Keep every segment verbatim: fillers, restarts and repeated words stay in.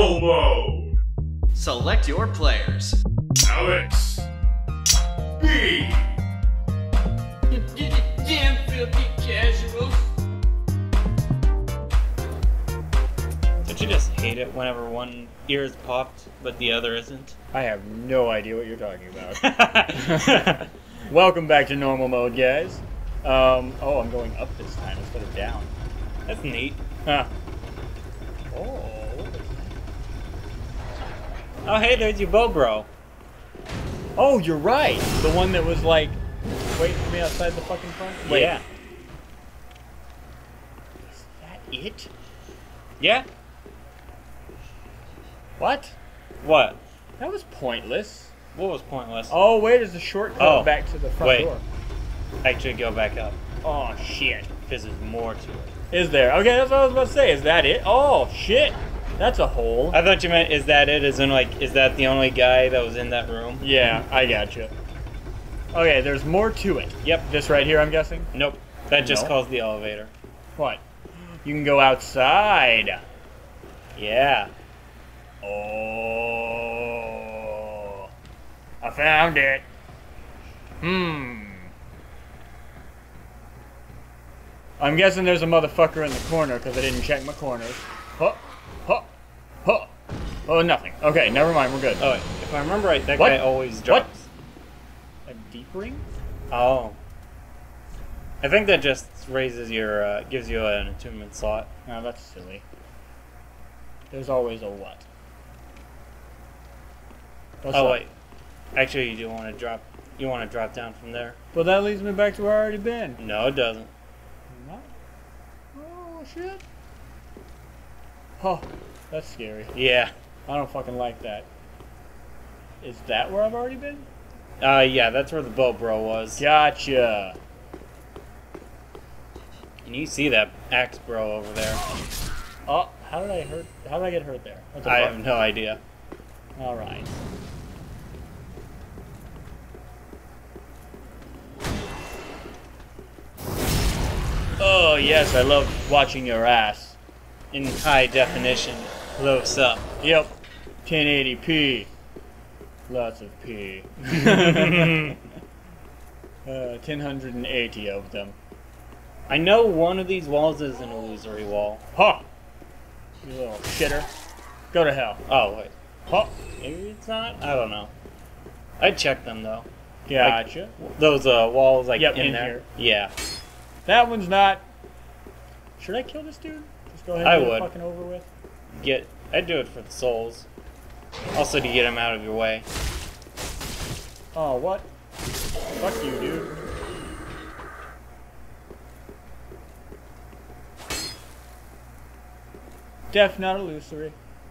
Normal mode. Select your players. Alex. B. Damn filthy casuals. Don't you just hate it whenever one ear is popped, but the other isn't? I have no idea what you're talking about. Welcome back to normal mode, guys. Um, oh, I'm going up this time instead of down. That's neat. Huh. Oh, what is that? Oh, hey, there's your bow bro. Oh, you're right. The one that was like waiting for me outside the fucking front. Wait. Yeah. Is that it? Yeah? What? What? That was pointless. What was pointless? Oh, wait, there's a shortcut Oh, back to the front wait. door. Actually, go back up. Oh, shit. Because there's more to it. Is there? Okay, that's what I was about to say. Is that it? Oh, shit. That's a hole. I thought you meant, is that it? As in, like, is that the only guy that was in that room? Yeah, I gotcha. Okay, there's more to it. Yep. This right here, I'm guessing? Nope. That just No? calls the elevator. What? You can go outside. Yeah. Oh. I found it. Hmm. I'm guessing there's a motherfucker in the corner because I didn't check my corners. Huh. Huh. Huh. Oh, nothing. Okay, never mind. We're good. Oh, wait. If I remember right, that What? guy always drops. A deep ring? Oh. I think that just raises your, uh, gives you an attunement slot. No, that's silly. There's always a what? What's oh, up? wait. Actually, you do want to drop, you want to drop down from there. Well, that leads me back to where I already been. No, it doesn't. What? Oh, shit. Oh, that's scary. Yeah. I don't fucking like that. Is that where I've already been? Uh, yeah, that's where the bow bro was. Gotcha. And you see that axe bro over there. Oh, how did I hurt? How did I get hurt there? What the I fuck? have no idea. All right. Oh yes, I love watching your ass. In high definition, close up. Yep. ten eighty p. Lots of P. uh, ten eighty of them. I know one of these walls is an illusory wall. Ha! You little shitter. Go to hell. Oh, wait. Ha! Maybe it's not? I don't know. I'd check them, though. Gotcha. Those uh, walls, like, Yep, in, in there. here. Yeah. That one's not... Should I kill this dude? Just go ahead and I get would. it fucking over with? Get. I'd do it for the souls. Also to get him out of your way. Oh, what? Fuck you, dude. Def, not illusory.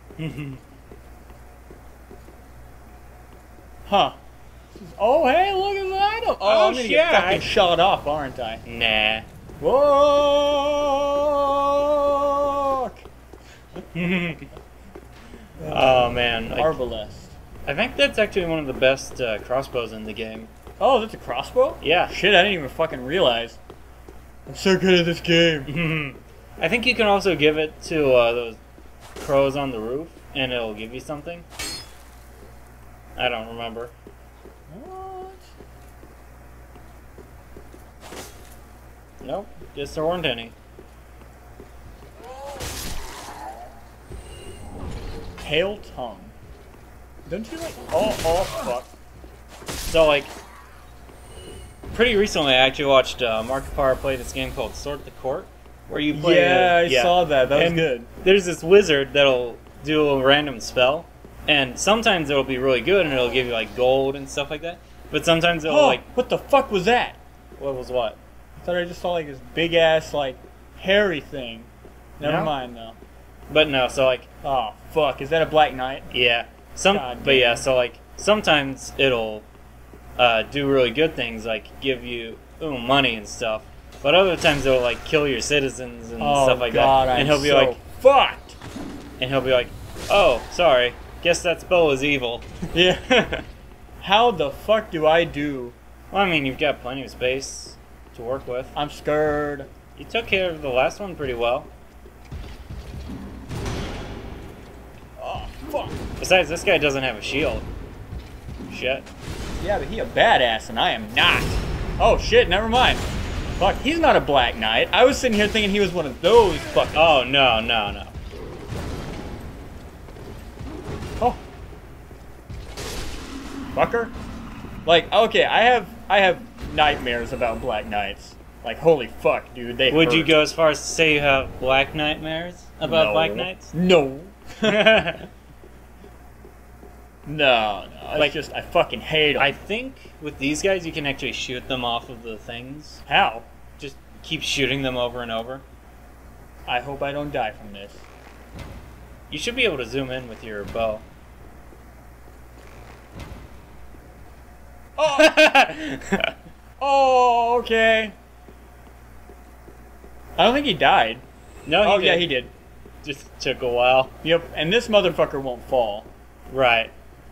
Huh. This is- oh, hey, look at that item! Oh, Oh, I'm gonna shit. get fucking shot off, aren't I? Nah. Whoa! Oh, man. Like, Arbalest. I think that's actually one of the best uh, crossbows in the game. Oh, that's a crossbow? Yeah. Shit, I didn't even fucking realize. I'm so good at this game. I think you can also give it to uh, those crows on the roof, and it'll give you something. I don't remember. What? Nope, just there weren't any. Pale tongue. Don't you like? Oh, oh, fuck. So, like, pretty recently I actually watched uh, Mark Parr play this game called Sort the Court, where you play. Yeah, a- I saw that. That was And good. There's this wizard that'll do a random spell, and sometimes it'll be really good and it'll give you like gold and stuff like that. But sometimes it'll Oh, like, what the fuck was that? what was what? I thought I just saw like this big ass like hairy thing. Never No? mind though. But no, so like, Oh fuck, is that a Black Knight? yeah, some, God but yeah, damn. so like sometimes it'll uh, do really good things, like give you ooh, money and stuff. But other times it'll like kill your citizens and Oh stuff like god, that. I'm And he'll be so like, fucked. and he'll be like, oh, sorry, guess that spell was evil. Yeah. How the fuck do I do? Well, I mean, you've got plenty of space to work with. I'm scared. You took care of the last one pretty well. Oh fuck. Besides, this guy doesn't have a shield. Shit. Yeah, but he a badass, and I am not. Oh shit, never mind. Fuck, he's not a Black Knight. I was sitting here thinking he was one of those fucking... Oh, no, no, no. Oh. Fucker. Like, okay, I have I have nightmares about Black Knights. Like, holy fuck, dude, they Would hurt. you go as far as to say you have black nightmares about No. Black Knights? No. no, no. It's Like- just, I fucking hate them. I think with these guys, you can actually shoot them off of the things. How? Just keep shooting them over and over. I hope I don't die from this. You should be able to zoom in with your bow. Oh! Oh, okay. I don't think he died. No, he oh, did. yeah, he did. Just took a while. Yep, and this motherfucker won't fall. Right.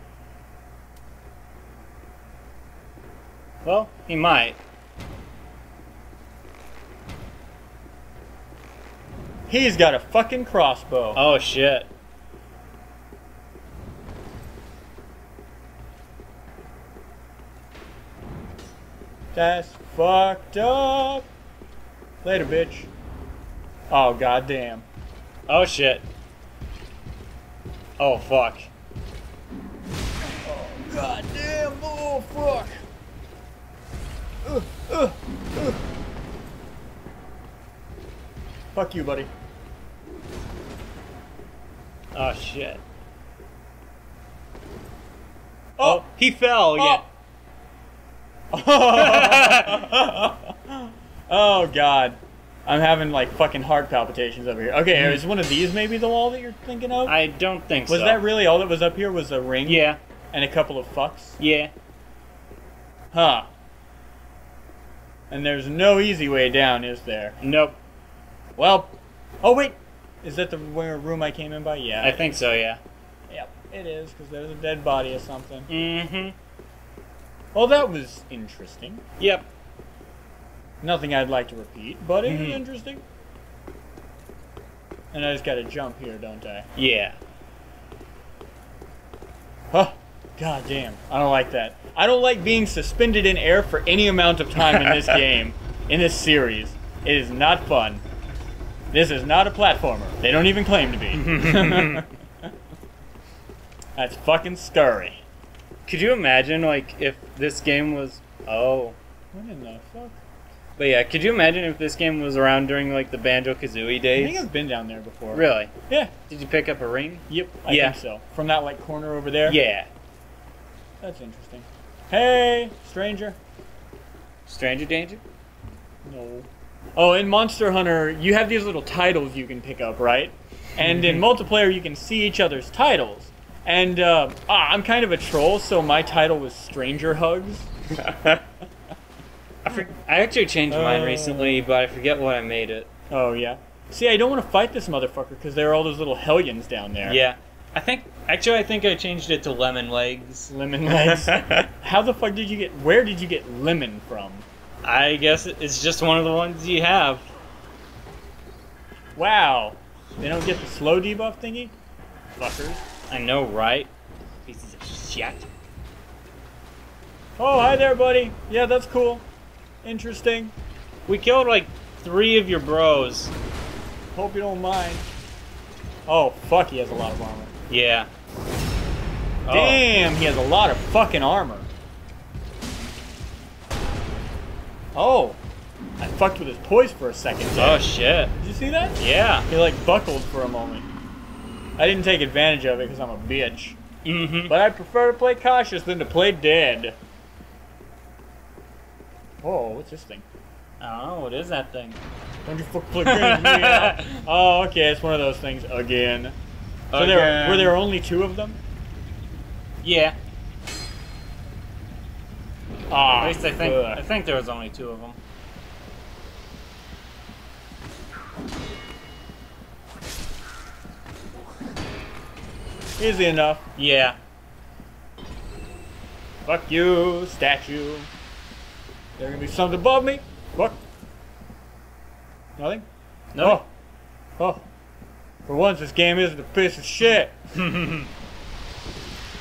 Well, he might. He's got a fucking crossbow. Oh, shit. That's fucked up. Later, bitch. Oh, goddamn. Oh, shit. Oh, fuck. Oh, goddamn. Oh, fuck. Uh, uh, uh. Fuck you, buddy. Oh, shit. Oh, Oh, he fell again. Oh, God. I'm having, like, fucking heart palpitations over here. Okay, is one of these maybe the wall that you're thinking of? I don't think was so. that really all that was up here was a ring? Yeah. And a couple of fucks? Yeah. Huh. And there's no easy way down, is there? Nope. Well, oh, wait. Is that the where room I came in by? Yeah. I think so, yeah. Yep, it is, because there's a dead body or something. Mm-hmm. Well, that was interesting. Yep. Nothing I'd like to repeat, but it was Mhm. interesting. And I just gotta jump here, don't I? Yeah. Huh. God damn. I don't like that. I don't like being suspended in air for any amount of time in this game, in this series. It is not fun. This is not a platformer. They don't even claim to be. That's fucking scurry. Could you imagine, like, if this game was... Oh. What in the fuck? But yeah, could you imagine if this game was around during, like, the Banjo-Kazooie I days? think I've been down there before. Really? Yeah. Did you pick up a ring? Yep. I Yeah. think so. From that, like, corner over there? Yeah. That's interesting. Hey, stranger. Stranger danger? No. Oh, in Monster Hunter, you have these little titles you can pick up, right? And in multiplayer, you can see each other's titles. And uh, ah, I'm kind of a troll, so my title was Stranger Hugs. I, for- I actually changed mine Uh. recently, but I forget what I made it. Oh, yeah. See, I don't want to fight this motherfucker because there are all those little hellions down there. Yeah. I think... Actually, I think I changed it to Lemon Legs. Lemon legs. How the fuck did you get... Where did you get lemon from? I guess it's just one of the ones you have. Wow. They don't get the slow debuff thingy? Fuckers. I know, right? Pieces of shit. Oh, hi there, buddy. Yeah, that's cool. Interesting. We killed, like, three of your bros. Hope you don't mind. Oh, fuck, he has a lot of armor. Yeah. Oh. Damn, he has a lot of fucking armor. Oh, I fucked with his poise for a second there. Oh, shit. Did you see that? Yeah. He like buckled for a moment. I didn't take advantage of it because I'm a bitch. Mm-hmm. But I prefer to play cautious than to play dead. Whoa, what's this thing? I don't know. What is that thing? Don't you fuck play games with me out. Oh, okay, it's one of those things again. So there Again. were there only two of them? Yeah. Ah, At least I think ugh. I think there was only two of them. Easy enough. Yeah. Fuck you, statue. There gonna be something above me? Fuck. Nothing? No. Oh. Oh. For once, this game isn't a piece of shit.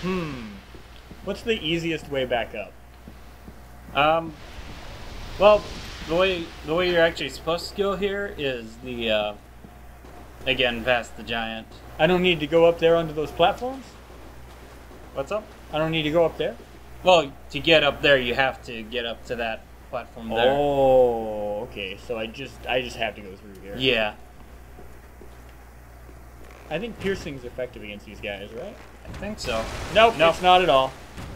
Hmm. What's the easiest way back up? Um, well, the way the way you're actually supposed to go here is the uh, again past the giant. I don't need to go up there onto those platforms? What's up? I don't need to go up there? Well, to get up there, you have to get up to that platform there. Oh, okay. So I just I just have to go through here. Yeah, I think piercing's effective against these guys, right? I think so. Nope, Nope. it's not at all.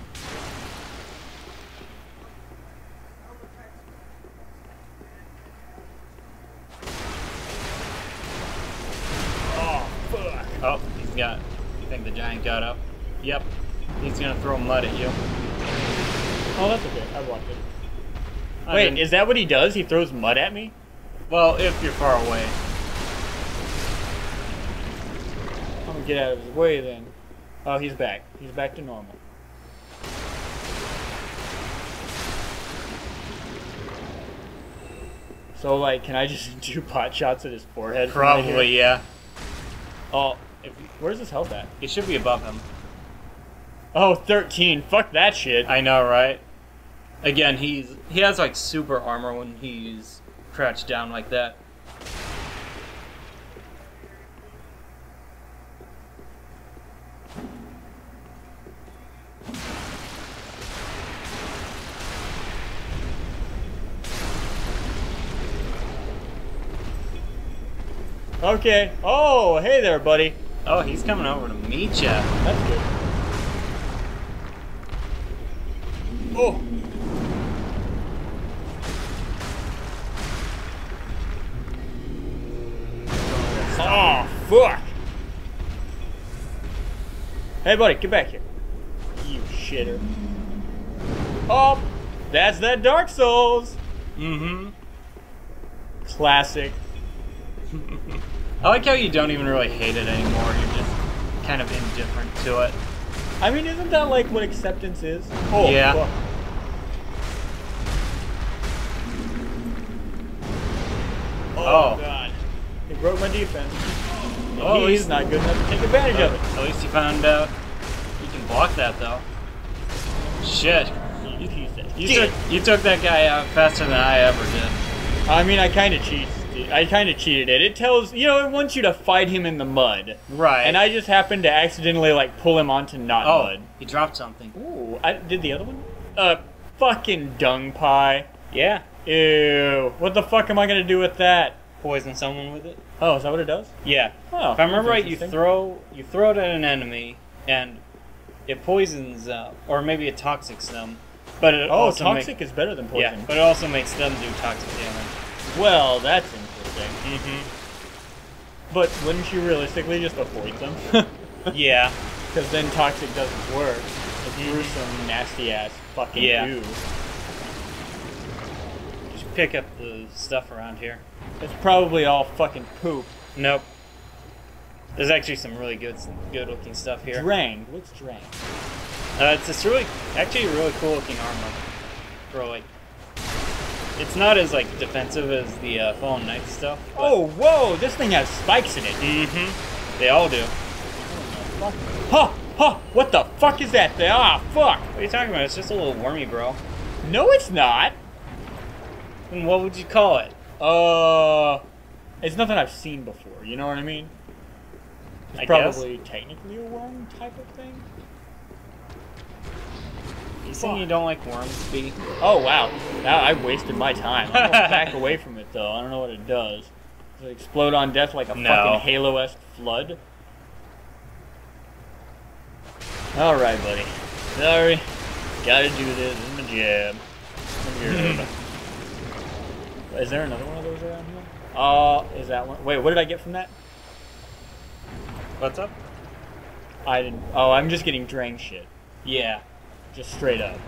Oh, fuck. Oh, he's got. You think the giant got up? Yep. He's gonna throw mud at you. Oh, that's okay. I blocked it. I Wait, didn't- is that what he does? He throws mud at me? Well, if you're far away. I'm gonna get out of his way then. Oh, he's back. He's back to normal. So, like, can I just do pot shots at his forehead? from right here? Probably, yeah. Oh, if, where's his health at? It should be above him. Oh, thirteen. Fuck that shit. I know, right? Again, he's he has like super armor when he's crouched down like that. Okay. Oh, hey there, buddy. Oh, he's coming over to meet ya. That's good. Oh. Oh, fuck. Hey, buddy, get back here. You shitter. Oh, that's that Dark Souls. Mm-hmm. Classic. I like how you don't even really hate it anymore. You're just kind of indifferent to it. I mean, isn't that like what acceptance is? Oh, Yeah. fuck. Oh, Oh. God. He broke my defense. And Oh, at he's least- not good enough to take advantage of it. At least you found out you can block that, though. Shit. You piece of You shit. took, you took that guy out faster than I ever did. I mean, I kind of cheated. I kind of cheated it. It tells, you know, it wants you to fight him in the mud. Right. And I just happened to accidentally, like, pull him onto not Oh, mud. he dropped something. Ooh, I did the other one? Uh, fucking dung pie. Yeah. Ew. What the fuck am I gonna do with that? Poison someone with it. Oh, is that what it does? Yeah. Oh, If I remember that's right, you interesting. throw you throw it at an enemy, and it poisons, uh, or maybe it toxics them. But it Oh, also toxic make- is better than Yeah, poison. but it also makes them do toxic damage. Well, that's interesting. Mm-hmm. But wouldn't you realistically just avoid them? Yeah. Because then toxic doesn't work. It's gruesome, nasty ass fucking Yeah. goo. Just pick up the stuff around here. It's probably all fucking poop. Nope. There's actually some really good, good looking stuff here. Drang. What's drang? Uh, it's this really, actually, really cool looking armor. For like, it's not as like defensive as the uh, Fallen Knight stuff. but- Oh, whoa! This thing has spikes in it. Mm-hmm. They all do. Huh! Huh! What the fuck is that thing? Ah, fuck! What are you talking about? It's just a little wormy, bro. No, it's not. And what would you call it? Uh, it's nothing I've seen before. You know what I mean? It's I guess. probably technically a worm type of thing. You saying you don't like worms, B? Oh wow! Now I wasted my time. I'm gonna back away from it though. I don't know what it does. Does it explode on death like a No. fucking Halo-esque flood? All right, buddy. Sorry. Gotta do this. It's my job. Weird. Is there another one of those around here? Uh, is that one? Wait, what did I get from that? What's up? I didn't. Oh, I'm just getting Drang shit. Yeah. Just straight up.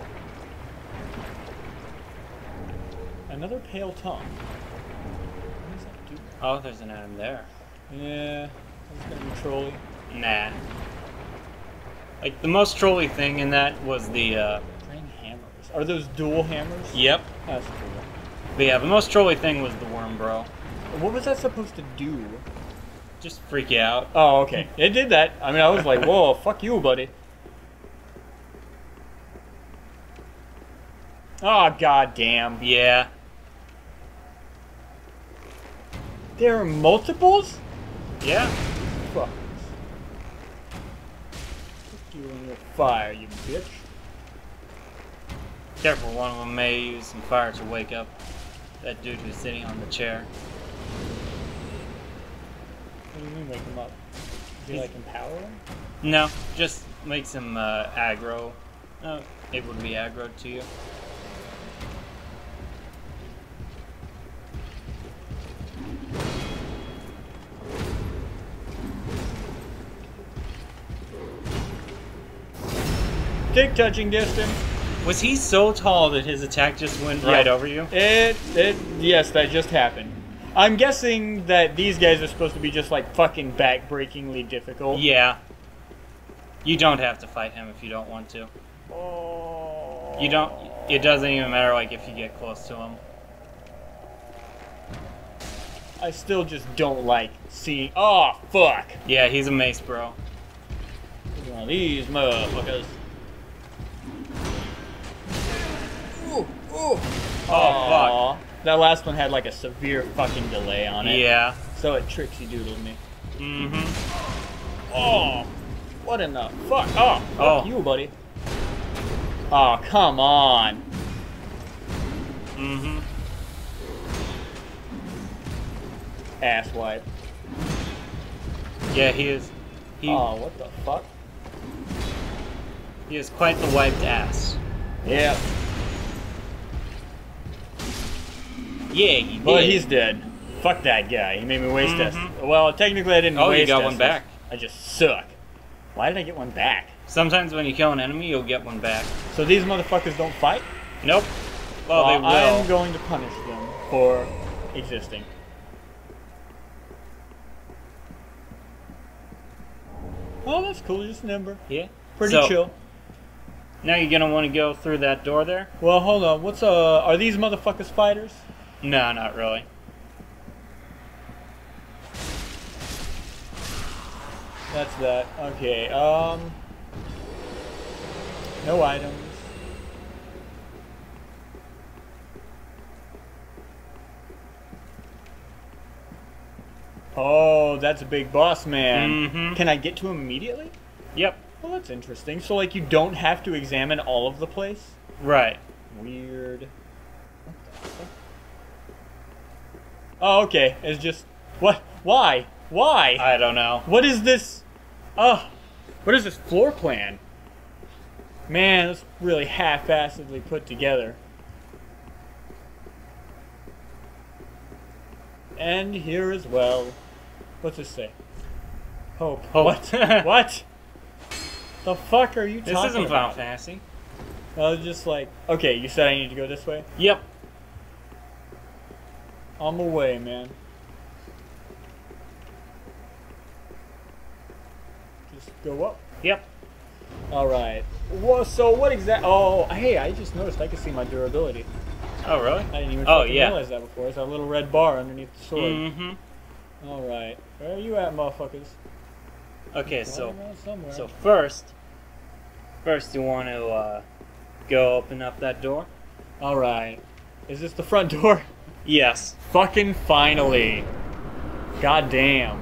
Another pale tongue. What does that do? Oh, there's an item there. Yeah, it's gonna be trolly. Nah. Like, the most trolly thing in that was the, uh... Drang hammers. Are those dual hammers? Yep. That's cool. But yeah, the most trolly thing was the worm, bro. What was that supposed to do? Just freak you out. Oh, okay. It did that. I mean, I was like, whoa, fuck you, buddy. Oh, goddamn. Yeah. There are multiples? Yeah. Fuck. Fuck you in your fire, you bitch. Careful, one of them may use some fire to wake up that dude who's sitting on the chair. What do you mean wake him up? Does he, like, empower him? No, just makes him uh, aggro. Uh, able to be aggroed to you. Dick touching distance. Was he so tall that his attack just went right Yep. over you? It, it, yes, that just happened. I'm guessing that these guys are supposed to be just like fucking backbreakingly difficult. Yeah. You don't have to fight him if you don't want to. Oh. You don't. It doesn't even matter like if you get close to him. I still just don't like seeing. Oh fuck! Yeah, he's a mace bro. One of these motherfuckers. Ooh, ooh. Oh fuck! That last one had like a severe fucking delay on fuck. it. Yeah. So it tricksy doodled me. Mm-hmm. Oh, what in the fuck? Oh, fuck Oh. you, buddy. Oh, come on. Mm-hmm. Asswipe. Yeah, he is. He Oh, what the fuck? he is quite the wiped ass. Yeah. Yeah, he did. But he's dead. Fuck that guy. He made me waste test. Mhm. Well, technically I didn't Oh, you waste got test one this. back. I just suck. Why did I get one back? Sometimes when you kill an enemy, you'll get one back. So these motherfuckers don't fight? Nope. Well, they will. I'm going to punish them for existing. Oh, that's cool. Just an ember. Yeah. Pretty So, chill. Now you're gonna want to go through that door there? Well, hold on. What's uh? Are these motherfuckers fighters? No, not really. That's that. Okay. Um. No items. Oh, that's a big boss man. Mhm. Can I get to him immediately? Yep. Well, that's interesting. So, like, you don't have to examine all of the place? Right. Weird. What the fuck? Oh, okay. It's just... What? Why? Why? I don't know. What is this? Oh, what is this floor plan? Man, it's really half-assedly put together. And here as well. What's this say? Hope. Hope. What? What? The fuck are you This talking isn't Final about? Fantasy. I was just like, okay, you said I need to go this way? Yep. On my way, man. Just go up. Yep. Alright. Well, so what exact? Oh, hey, I just noticed I can see my durability. Oh, really? I didn't even Oh, fucking yeah. realize that before. It's that little red bar underneath the sword. Mm-hmm. Alright. Where are you at, motherfuckers? Okay, so Running around somewhere. so first, first you want to uh, go open up that door. Alright. Is this the front door? Yes. Fucking finally. God damn.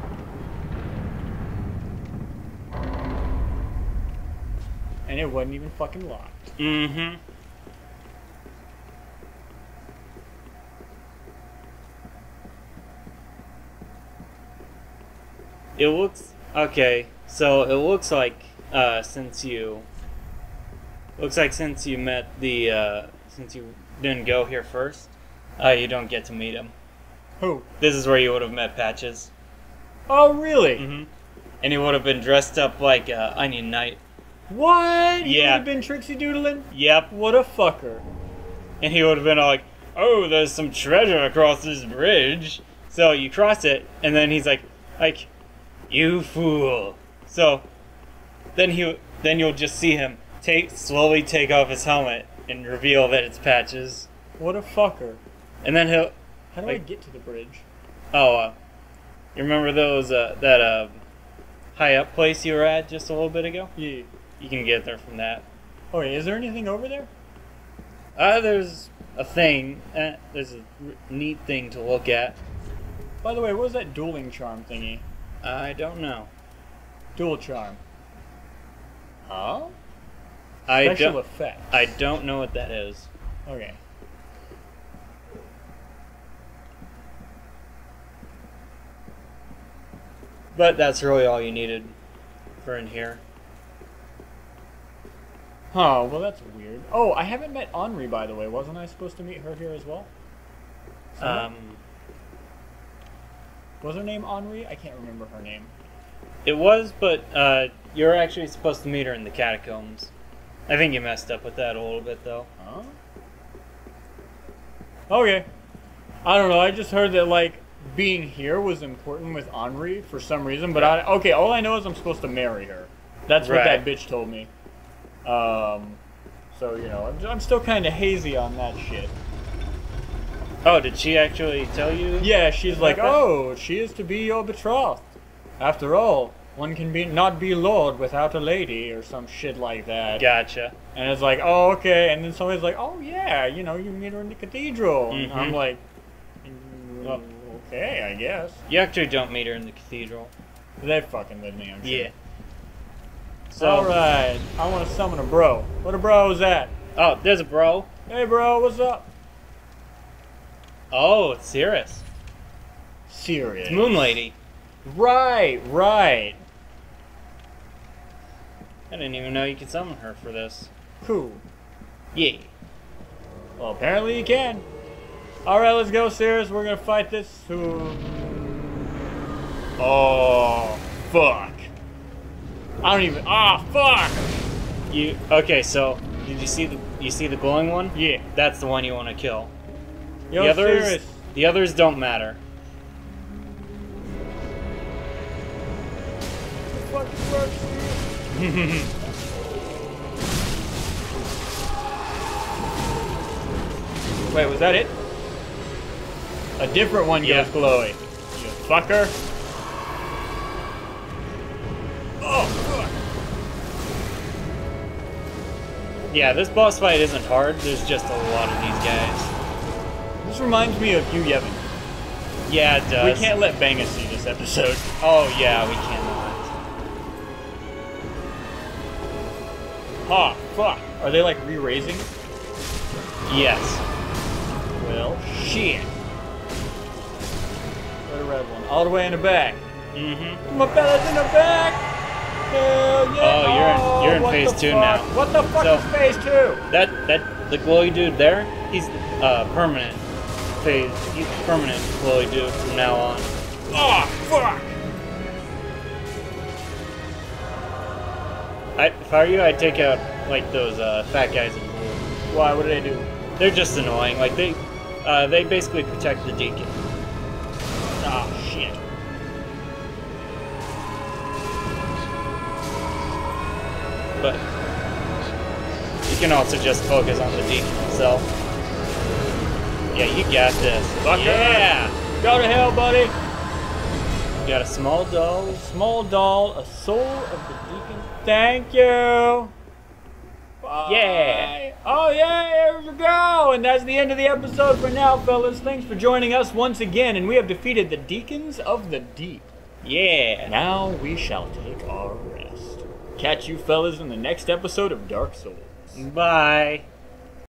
And it wasn't even fucking locked. Mm-hmm. It looks okay. So it looks like uh, since you looks like since you met the uh, since you didn't go here first, uh, you don't get to meet him. Who? This is where you would have met Patches. Oh, really? Mm-hmm. And he would have been dressed up like uh, Onion Knight. What? You Yeah. would have been Trixie Doodling? Yep. What a fucker. And he would have been all like, "Oh, there's some treasure across this bridge." So you cross it, and then he's like, "Like, you fool!" So then he, then you'll just see him take slowly take off his helmet and reveal that it's Patches, What a fucker. and then he'll, How do I Like- get to the bridge? oh, uh, you remember those uh, that uh, high up place you were at just a little bit ago? Yeah. You can get there from that. Okay, is there anything over there? Uh, there's a thing. Uh, there's a r- neat thing to look at. By the way, what was that dueling charm thingy? I don't know. Dual charm. Oh? I Special don't. effect. I don't know what that is. Okay. But that's really all you needed for in here. Oh, well that's weird. Oh, I haven't met Henri, by the way. Wasn't I supposed to meet her here as well? Somewhere? Um, Was her name Henri? I can't remember her name. it was, but uh, you're actually supposed to meet her in the catacombs. I think you messed up with that a little bit, though. Huh? Okay. I don't know. I just heard that, like, being here was important with Henri for some reason, but I... Okay, all I know is I'm supposed to marry her. That's what Right. that bitch told me. Um... So, you know, I'm, I'm still kind of hazy on that shit. Oh, did she actually tell you? Yeah, she's like, Okay. oh, she is to be your betrothed. After all, one can be not be lord without a lady, or some shit like that. Gotcha. And it's like, oh, okay. And then somebody's like, oh, yeah, you know, you meet her in the cathedral. And Mhm. I'm like, mm, Well- okay, I guess. You actually don't meet her in the cathedral. They fucking with me, I'm sure. Yeah. So, Alright, I want to summon a bro. What a bro is that? oh, there's a bro. Hey, bro, what's up? Oh, it's Cirrus. Serious. It's Moon Lady. Right, right. I didn't even know you could summon her for this. Cool. Yeah. Well, apparently you can. Alright, let's go, Sirius. We're gonna fight this. Who? Oh, fuck. I don't even. Ah, fuck! You okay? So, did you see the you see the glowing one? Yeah. That's the one you want to kill. Yo, the others, Sirius. the others don't matter. What the fuck works, Sirius? Wait, was that it? A different one Yeah. goes glowy. You fucker. Oh, fuck. Yeah, this boss fight isn't hard. There's just a lot of these guys. This reminds me of Hugh Yevon. Yeah, it does. We can't let Banga see this episode. Oh yeah, we cannot. Ah, fuck. Are they like re-raising? Yes. Well, shit. Where's the red one? All the way in the back. Mm-hmm. My fella's in the back! Hell yeah! Oh, you're in- you're in what phase the two fuck? now. What the fuck So- is phase two? That that the glowy dude there, he's uh permanent phase. He's permanent glowy dude from now on. Oh, fuck! I, if I were you, I'd take out like those uh, fat guys in blue. Why? What did they do? They're just annoying. Like they, uh, they basically protect the deacon. Ah, shit. But you can also just focus on the deacon himself. Yeah, you got this. Fucker. Yeah! Go to hell, buddy! You got a small doll. Small doll, a soul of the deacon. Thank you! Bye. Yeah. Oh, yeah, here we go! And that's the end of the episode for now, fellas. Thanks for joining us once again, and we have defeated the Deacons of the Deep. Yeah. Now we shall take our rest. Catch you fellas in the next episode of Dark Souls. Bye.